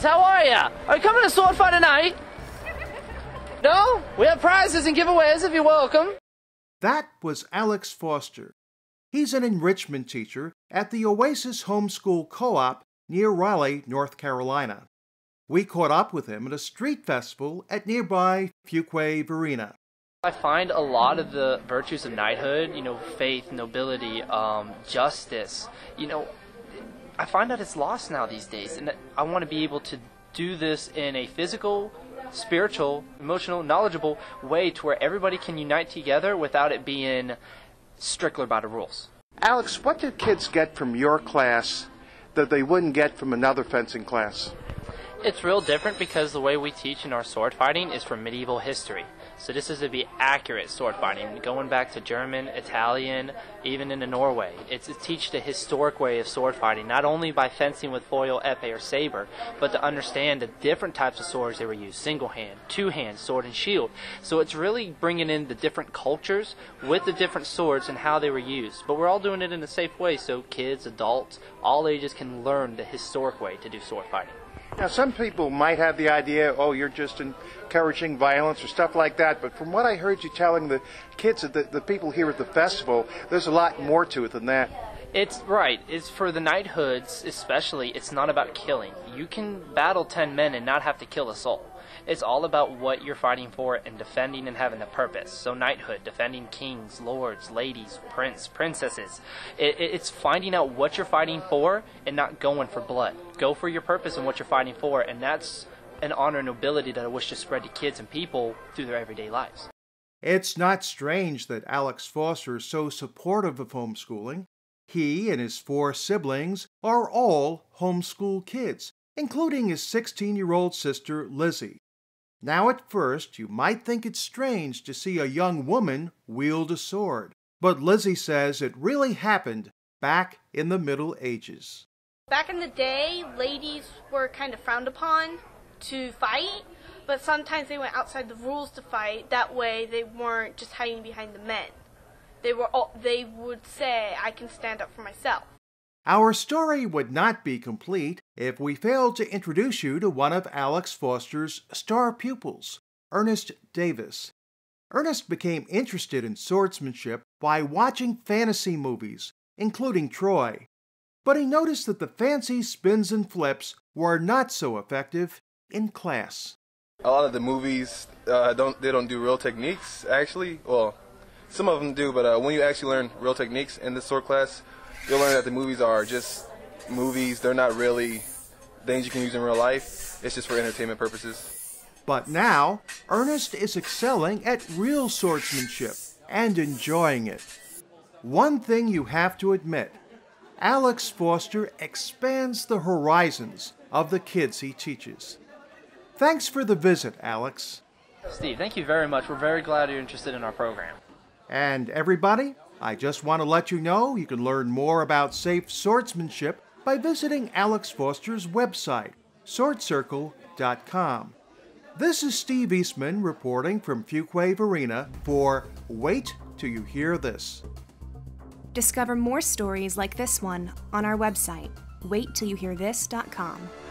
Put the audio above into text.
how are ya? Are you coming to sword fight tonight? No? We have prizes and giveaways if you're welcome. That was Alex Foster. He's an enrichment teacher at the Oasis Homeschool Co-op near Raleigh, North Carolina. We caught up with him at a street festival at nearby Fuquay Varina. I find a lot of the virtues of knighthood, faith, nobility, justice, I find that it's lost now these days, and I want to be able to do this in a physical, spiritual, emotional, knowledgeable way to where everybody can unite together without it being strictly by the rules. Alex, what do kids get from your class that they wouldn't get from another fencing class? It's real different because the way we teach in our sword fighting is from medieval history. So this is to be accurate sword fighting, going back to German, Italian, even into Norway. It's to teach the historic way of sword fighting, not only by fencing with foil, epee, or saber, but to understand the different types of swords they were used, single hand, two hand, sword and shield. So it's really bringing in the different cultures with the different swords and how they were used. But we're all doing it in a safe way so kids, adults, all ages can learn the historic way to do sword fighting. Now, some people might have the idea, oh, you're just encouraging violence or stuff like that, but from what I heard you telling the kids, the people here at the festival, there's a lot more to it than that. It's right. It's for the knighthoods especially, it's not about killing. You can battle 10 men and not have to kill a soul. It's all about what you're fighting for and defending and having a purpose. So knighthood, defending kings, lords, ladies, princesses. It's finding out what you're fighting for and not going for blood. Go for your purpose and what you're fighting for, and that's an honor and nobility that I wish to spread to kids and people through their everyday lives. It's not strange that Alex Foster is so supportive of homeschooling. He and his 4 siblings are all homeschool kids, including his 16-year-old sister, Lizzie. Now at first, you might think it's strange to see a young woman wield a sword, but Lizzie says it really happened back in the Middle Ages. Back in the day, ladies were kind of frowned upon to fight, but sometimes they went outside the rules to fight. That way they weren't just hiding behind the men. They would say, I can stand up for myself. Our story would not be complete if we failed to introduce you to one of Alex Foster's star pupils, Ernest Davis. Ernest became interested in swordsmanship by watching fantasy movies, including Troy. But he noticed that the fancy spins and flips were not so effective in class. A lot of the movies, they don't do real techniques, actually. Well, some of them do, but when you actually learn real techniques in this sword class, you'll learn that the movies are just movies. They're not really things you can use in real life. It's just for entertainment purposes. But now, Ernest is excelling at real swordsmanship and enjoying it. One thing you have to admit, Alex Foster expands the horizons of the kids he teaches. Thanks for the visit, Alex. Steve, thank you very much. We're very glad you're interested in our program. And everybody, I just want to let you know you can learn more about safe swordsmanship by visiting Alex Foster's website, swordcircle.com. This is Steve Eastman reporting from Fuquay Varina for Wait Till You Hear This. Discover more stories like this one on our website, waittillyouhearthis.com.